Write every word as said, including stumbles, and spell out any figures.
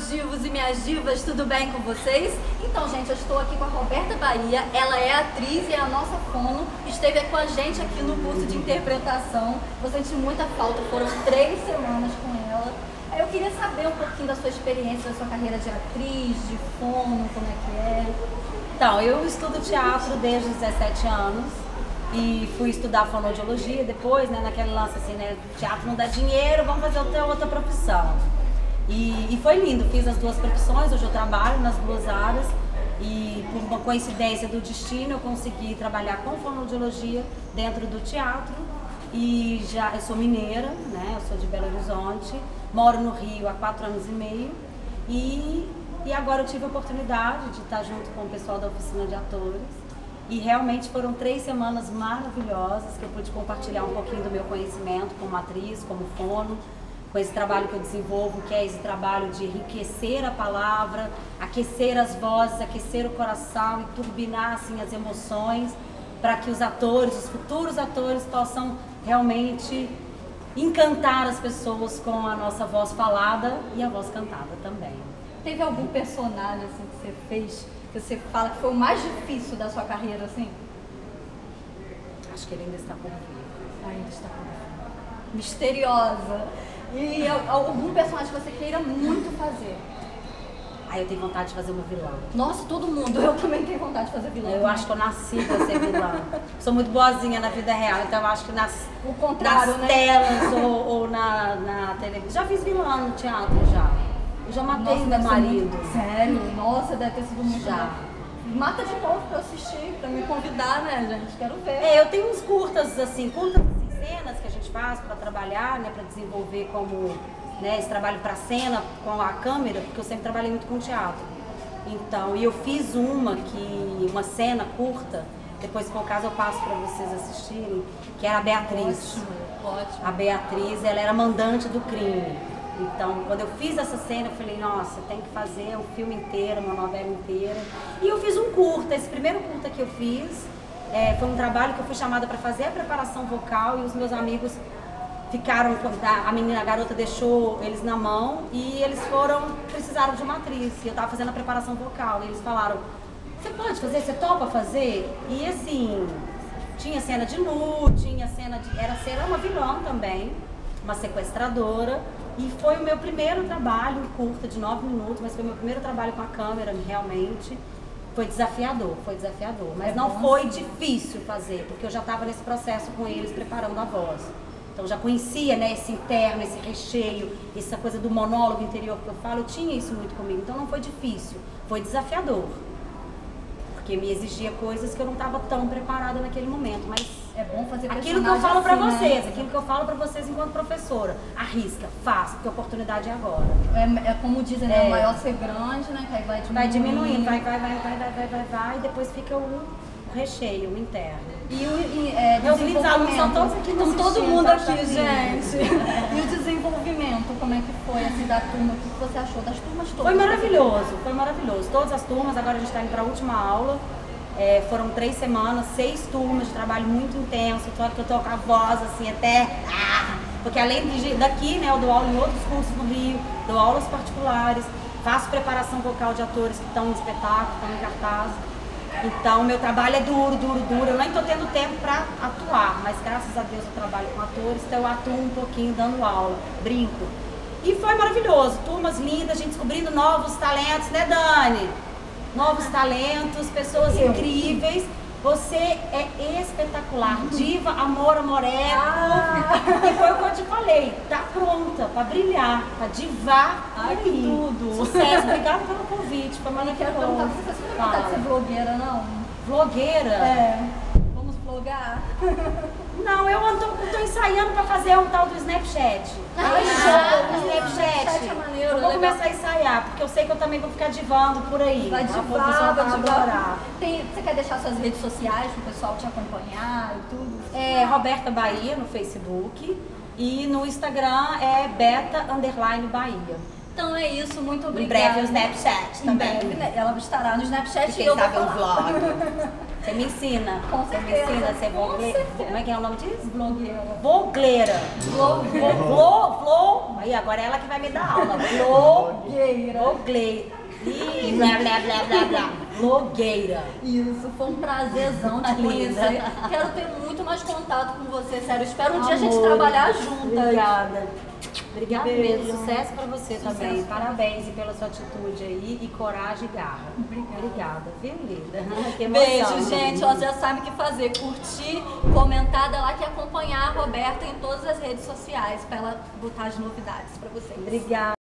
meus divos e minhas divas, tudo bem com vocês? Então, gente, eu estou aqui com a Roberta Bahia, ela é atriz e é a nossa fono, esteve com a gente aqui no curso de interpretação, eu senti muita falta, foram três semanas com ela. Eu queria saber um pouquinho da sua experiência, da sua carreira de atriz, de fono, como é que é? Então, eu estudo teatro desde os dezessete anos e fui estudar fonoaudiologia depois, né, naquele lance assim, né, teatro não dá dinheiro, vamos fazer outra, outra profissão. E, e foi lindo, fiz as duas profissões, hoje eu trabalho nas duas áreas e por uma coincidência do destino eu consegui trabalhar com fonoaudiologia dentro do teatro e já, eu sou mineira, né, eu sou de Belo Horizonte, moro no Rio há quatro anos e meio e, e agora eu tive a oportunidade de estar junto com o pessoal da oficina de atores e realmente foram três semanas maravilhosas que eu pude compartilhar um pouquinho do meu conhecimento como atriz, como fono, com esse trabalho que eu desenvolvo, que é esse trabalho de enriquecer a palavra, aquecer as vozes, aquecer o coração e turbinar assim, as emoções para que os atores, os futuros atores possam realmente encantar as pessoas com a nossa voz falada e a voz cantada também. Teve algum personagem assim, que você fez, que você fala que foi o mais difícil da sua carreira, assim? Acho que ele ainda está por vir. Ainda está por vir. Misteriosa. E algum personagem que você queira muito fazer? Aí eu tenho vontade de fazer uma vilã. Nossa, todo mundo. Eu também tenho vontade de fazer vilã. Eu acho que eu nasci pra ser vilã. Sou muito boazinha na vida real, então eu acho que nas, o contrário, nas né? telas ou, ou na, na televisão. Já fiz vilã no teatro, já. Eu já matei Nossa, meu marido. Muito... Sério? Nossa, deve ter sido muito já. Bom. Mata de novo pra eu assistir, pra me convidar, né, gente? Quero ver. É, eu tenho uns curtas, assim, curtas assim, cenas que a gente faz pra trabalhar, né, pra desenvolver como... Né, esse trabalho para cena com a câmera, porque eu sempre trabalhei muito com teatro. Então, e eu fiz uma que uma cena curta, depois por caso eu passo para vocês assistirem, que era a Beatriz. Ótimo, ótimo. A Beatriz, ela era mandante do crime. Então, quando eu fiz essa cena, eu falei, nossa, tem que fazer um filme inteiro, uma novela inteira. E eu fiz um curta, esse primeiro curta que eu fiz, é, foi um trabalho que eu fui chamada para fazer a preparação vocal e os meus amigos ficaram, a menina, a garota deixou eles na mão e eles foram, precisaram de uma atriz. E eu tava fazendo a preparação vocal e eles falaram, você pode fazer, você topa fazer? E assim, tinha cena de nu, tinha cena de, era cena uma vilã também, uma sequestradora. E foi o meu primeiro trabalho, curta de nove minutos, mas foi o meu primeiro trabalho com a câmera, realmente. Foi desafiador, foi desafiador. Mas é não foi assim. Difícil fazer, porque eu já estava nesse processo com eles, preparando a voz. Então já conhecia, né, esse interno, esse recheio, essa coisa do monólogo interior que eu falo, eu tinha isso muito comigo. Então não foi difícil, foi desafiador. Porque me exigia coisas que eu não estava tão preparada naquele momento. Mas é bom fazer aquilo que eu falo para assim, vocês, né? aquilo que eu falo para vocês enquanto professora. Arrisca, faça, porque a oportunidade é agora. É, é como dizem, né? É. O maior ser grande, né? Que aí vai diminuindo. Vai diminuindo, vai, vai, vai, vai, vai, vai, vai, vai, e depois fica o recheio, o interno. E o e, é, meus lindos alunos são todos aqui Estão todo mundo aqui, gente. E o desenvolvimento, como é que foi assim, da turma? O que você achou das turmas todas? Foi maravilhoso, foi maravilhoso. Todas as turmas, agora a gente está indo para a última aula. É, foram três semanas, seis turmas de trabalho muito intenso. Tô, que eu tô com a voz assim até... Ah, porque além de, daqui, né, eu dou aula em outros cursos no Rio, dou aulas particulares, faço preparação vocal de atores que estão em espetáculo, estão em cartaz. Então, meu trabalho é duro, duro, duro. Eu nem estou tendo tempo para atuar, mas graças a Deus eu trabalho com atores, então eu atuo um pouquinho dando aula, brinco. E foi maravilhoso, turmas lindas, a gente descobrindo novos talentos, né, Dani? Novos talentos, pessoas eu. incríveis. Você é espetacular, diva, amor, amoreco. Ah. E foi o que eu te falei, tá pronta para brilhar, para divar. Ai, que tudo. Sucesso, obrigada pelo convite. Foi maravilhoso. Eu quero perguntar, você não tem vontade de ser blogueira, não? Blogueira? É. Vamos blogar? Não, eu ando, tô ensaiando para fazer um tal do Snapchat. Ah, Aí ah, jogo, Snapchat. Snapchat é maneiro, eu vou legal. começar a ensaiar, porque eu sei que eu também vou ficar divando por aí. Vai divar, vai divar. Tem, você quer deixar suas redes sociais para o pessoal te acompanhar e tudo? É Roberta Bahia no Facebook e no Instagram é Beta Underline Bahia. Então é isso, muito obrigada. Em breve o Snapchat também. Em breve, ela estará no Snapchat e quem sabe um vlog. Você me ensina. Com Você me certeza, ensina a ser com vogleira. certeza. Como é que é o nome disso? Blogueira. Vogleira. Blogueira. Vlo, vlo. Aí agora é ela que vai me dar aula. Blogueira. Vogleira. Ih, blá, blá, blá, blá, blá. Blogueira. Isso, foi um prazerzão te conhecer. Quero ter muito mais contato com você, sério. Espero um dia a gente Amor. trabalhar juntas. Obrigada. Obrigada Beijo. mesmo. Sucesso pra você Sucesso também. pra Parabéns pela sua atitude aí e coragem e garra. Obrigada. Obrigada, viu, linda? Que emoção. Beijo, gente. Ó, já sabe o que fazer. Curtir, comentar, dar like e acompanhar a Roberta em todas as redes sociais para ela botar as novidades pra vocês. Obrigada.